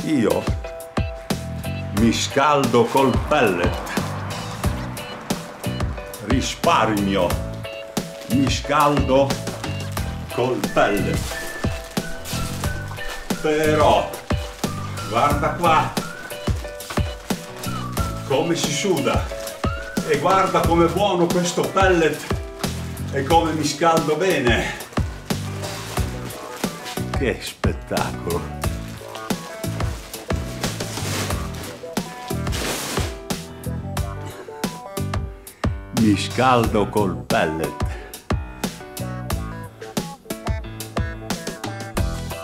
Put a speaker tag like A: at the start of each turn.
A: Io mi scaldo col pellet. Risparmio. Mi scaldo col pellet. Però, guarda qua come si suda. E guarda com'è buono questo pellet e come mi scaldo bene. Che spettacolo! Mi scaldo col pellet.